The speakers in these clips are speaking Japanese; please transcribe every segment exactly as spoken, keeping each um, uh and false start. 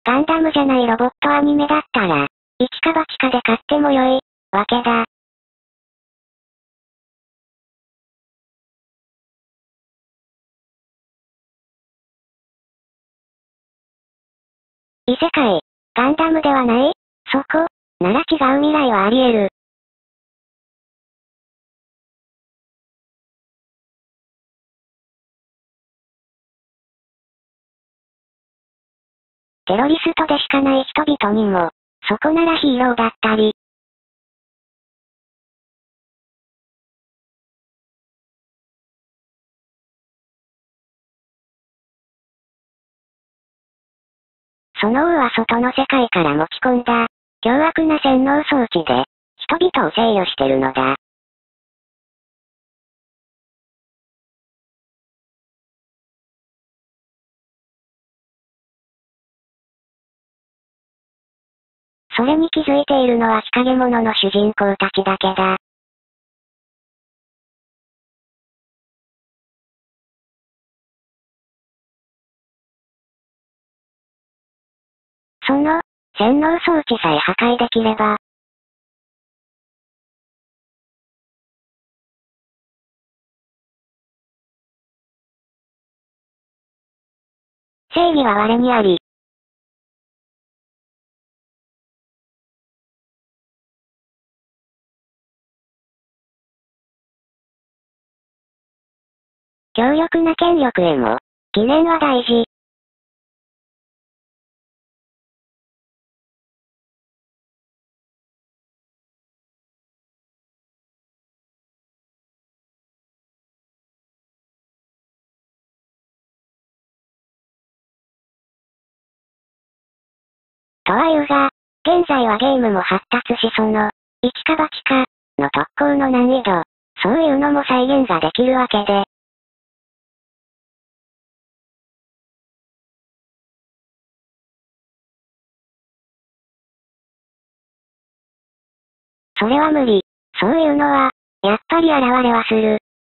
ガンダムじゃないロボットアニメだったら、一か八かで買っても良い、わけだ。異世界、ガンダムではない？そこ、なら違う未来はあり得る。テロリストでしかない人々にも、そこならヒーローだったり。その王は外の世界から持ち込んだ、凶悪な洗脳装置で、人々を制御してるのだ。それに気づいているのは日陰者の主人公たちだけだ。その、洗脳装置さえ破壊できれば、正義は我にあり。強力な権力へも、疑念は大事。とは言うが、現在はゲームも発達しその、一か八か、の特攻の難易度、そういうのも再現ができるわけで。それは無理。そういうのは、やっぱり現れはする。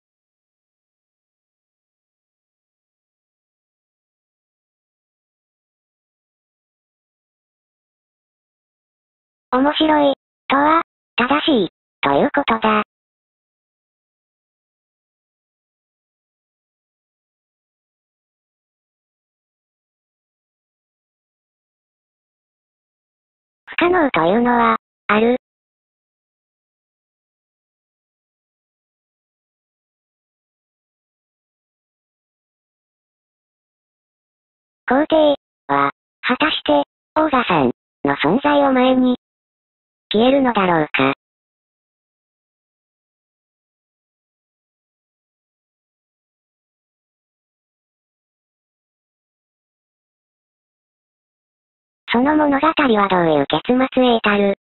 面白い、とは、正しい、ということだ。不可能というのは、ある。皇帝は、果たして、王座さんの存在を前に、消えるのだろうか。その物語はどういう結末へ至る。